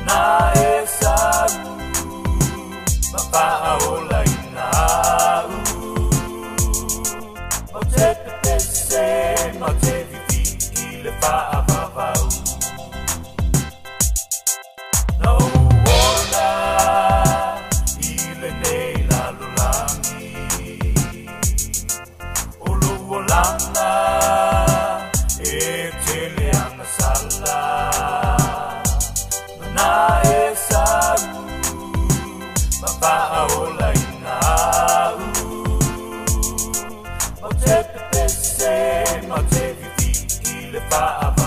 Na e sau mapaaola ina au o te pese ma te vivi I le whaavavau no ona I le nei lalulangi o lua langa e te leanga sala na e sau mapaaola ina au o te pese ma te vivi I le whaavavau